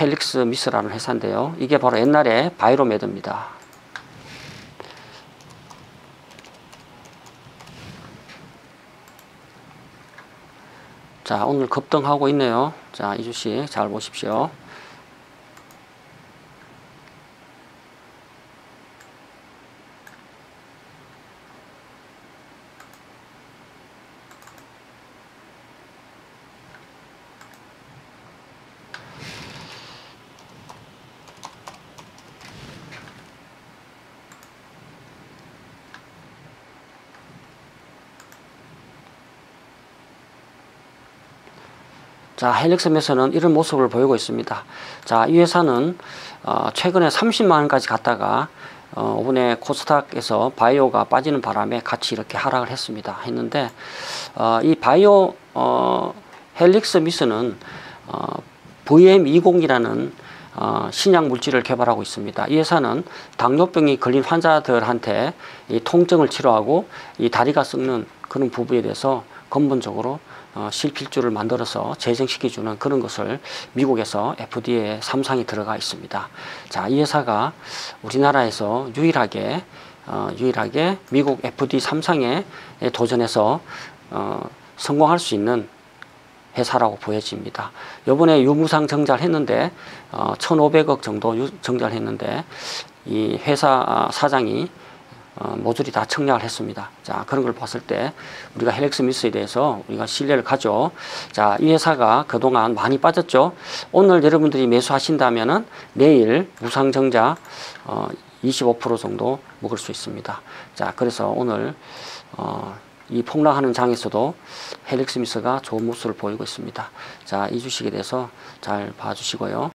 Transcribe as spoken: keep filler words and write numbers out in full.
헬릭스 미스라는 회사인데요. 이게 바로 옛날에 바이로메드입니다. 자, 오늘 급등하고 있네요. 자, 이 주식 잘 보십시오. 자, 헬릭스에서는 이런 모습을 보이고 있습니다. 자, 이 회사는 어, 최근에 삼십만 원까지 갔다가 어, 이번에 코스닥에서 바이오가 빠지는 바람에 같이 이렇게 하락을 했습니다. 했는데 어, 이 바이오 어, 헬릭스 미스는 어, 브이엠 이십이라는 어, 신약 물질을 개발하고 있습니다. 이 회사는 당뇨병이 걸린 환자들한테 이 통증을 치료하고 이 다리가 썩는 그런 부분에 대해서 근본적으로 어, 실필주를 만들어서 재생시켜주는 그런 것을 미국에서 에프디에이 삼 상이 들어가 있습니다. 자, 이 회사가 우리나라에서 유일하게 어, 유일하게 미국 에프디에이 삼 상에 도전해서 어, 성공할 수 있는 회사라고 보여집니다. 요번에 유무상 정자를 했는데 어, 천오백억 정도 유, 정자를 했는데 이 회사 사장이 어, 모조리 다 청약을 했습니다. 자, 그런 걸 봤을 때 우리가 헬릭스 미스에 대해서 우리가 신뢰를 가죠. 자, 이 회사가 그동안 많이 빠졌죠. 오늘 여러분들이 매수하신다면은 내일 무상정자 어, 이십오 퍼센트 정도 먹을 수 있습니다. 자, 그래서 오늘 어, 이 폭락하는 장에서도 헬릭스 미스가 좋은 모습을 보이고 있습니다. 자, 이 주식에 대해서 잘 봐주시고요.